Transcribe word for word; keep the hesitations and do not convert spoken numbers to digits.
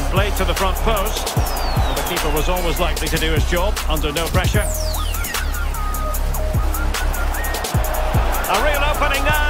Played to the front post. Well, the keeper was always likely to do his job under no pressure. A real opening now.